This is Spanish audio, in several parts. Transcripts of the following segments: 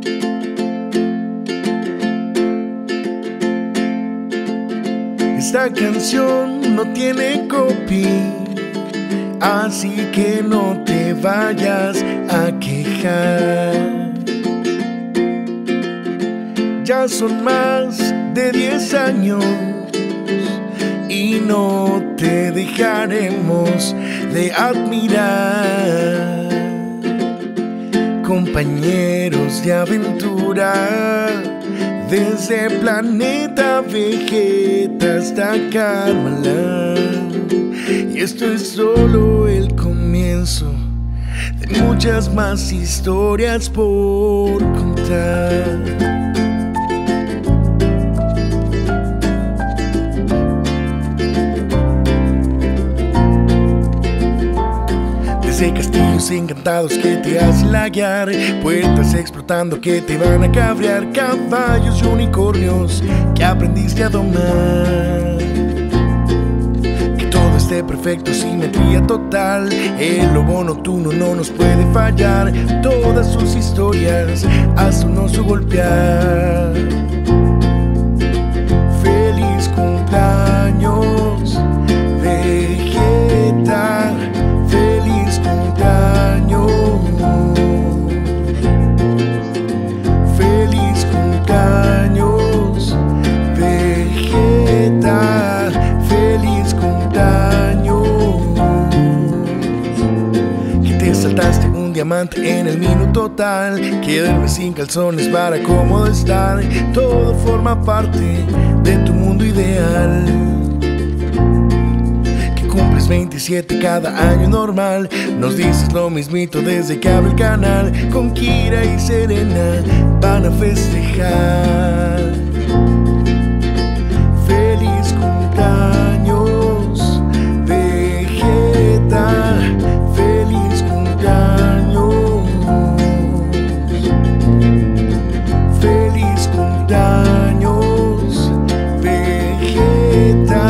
Esta canción no tiene copy, así que no te vayas a quejar. Ya son más de 10 años y no te dejaremos de admirar. Compañeros de aventura, desde Planeta Vegeta hasta Karmaland. Y esto es solo el comienzo de muchas más historias por contar. Desde castillos encantados que te hacen laguear, puertas explotando que te van a cabrear, caballos y unicornios que aprendiste a domar. Que todo esté perfecto, simetría total, el lobo nocturno no nos puede fallar, todas sus historias hasta un oso golpear. Feliz cumpleaños, Vegeta. Feliz cumpleaños, feliz cumpleaños, Vegeta, feliz cumpleaños. Que te saltaste un diamante en el minuto tal, que duermes sin calzones para cómodo estar. Todo forma parte de tu mundo ideal. Cumples 27 cada año normal, nos dices lo mismito desde que abre el canal. Con Kira y Serena van a festejar. Feliz cumpleaños, Vegeta, feliz cumpleaños, feliz cumpleaños, Vegeta.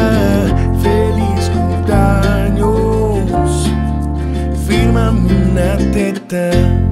Firma una teta.